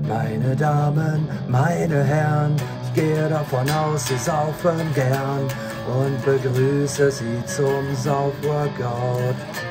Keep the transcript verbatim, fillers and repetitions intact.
Meine Damen, meine Herren, ich gehe davon aus, Sie saufen gern und begrüße Sie zum Saufworkout.